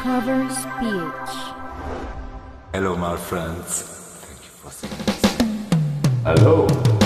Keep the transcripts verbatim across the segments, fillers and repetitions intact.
Covers P H. Hello, my friends. Thank you for singing this. Hello.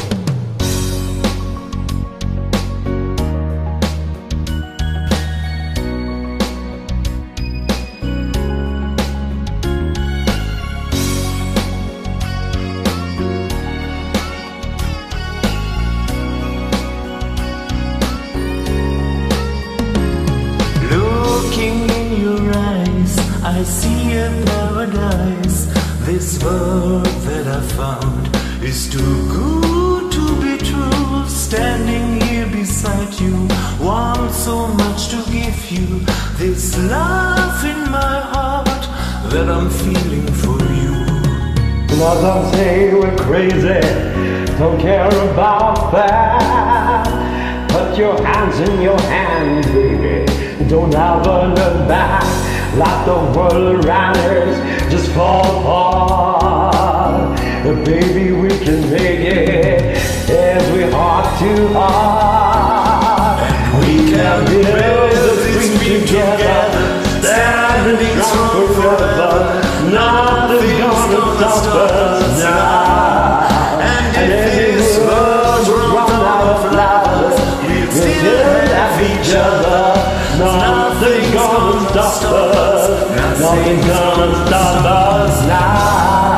Looking in your eyes, I see a paradise. This world that I found is too good to be true. Standing here beside you, want so much to give you. This love in my heart that I'm feeling for you. Now don't say we're crazy, don't care about that. Put your hands in your hands, baby, don't ever look back. Let the world around us just fall apart. Baby, we can make it as we heart to heart. We can build this dream together, standing strong forever. Nothing's gonna stop us now. And if this world runs out of flowers, we'll still have each other. Nothing's gonna stop us. Nothing's gonna stop us now.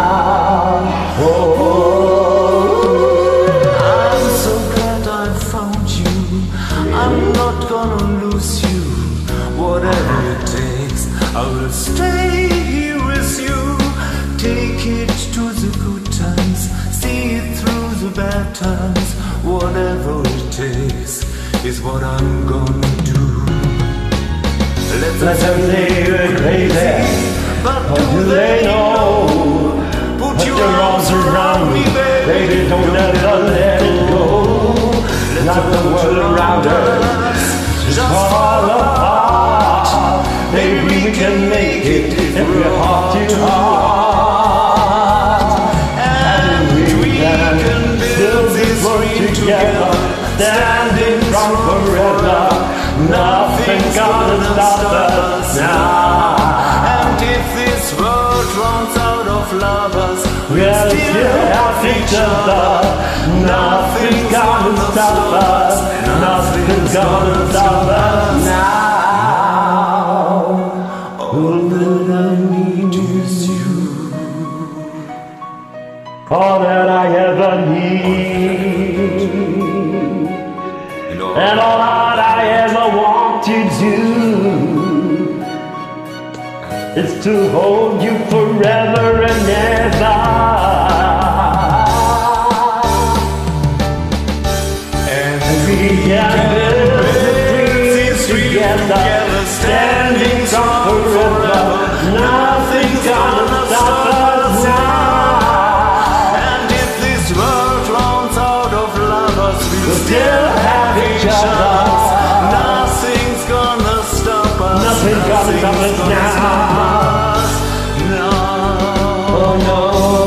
Oh, I'm so glad I found you. I'm not gonna lose you. Whatever it takes, I will stay here with you. Take it to the good times, see it through the bad times. Whatever it takes is what I'm gonna do. Let let them say we're crazy, but do they know? Put your arms around me, baby, don't ever let it go. Let the world around us just fall apart. Baby, we can make it if we're heart to heart. And we can build this world together, standing strong forever. Nothing's gonna stop us now. And if this world runs out of lovers, we'll still have each other. Nothing's gonna stop us. Nothing's gonna stop us now. All that I need is you. All that I ever need, and all that I ever want to do is to hold you forever and ever. And we can build this dream together, standing strong forever. Nothing's gonna stop us now. And if this world runs out of lovers, we'll still have each other. Nothing's gonna stop us. Nothing's gonna stop us now. No. Oh no.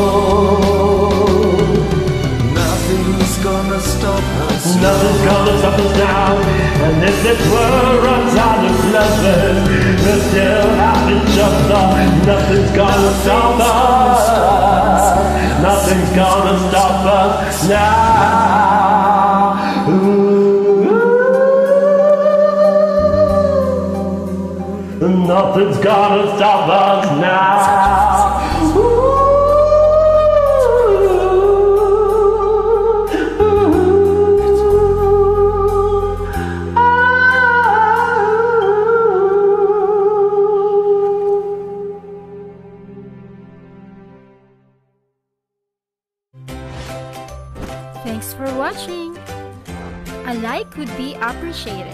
Nothing's gonna stop us. Nothing's gonna stop us now. And if this world runs out of lovers, we'll still have each other. Nothing's gonna stop us. Nothing's gonna stop us now. Ooh. Nothing's gonna stop us now. Ooh. Thanks for watching. A like would be appreciated.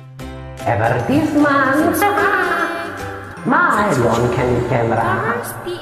Advertisement. My lawn can camera. Covers P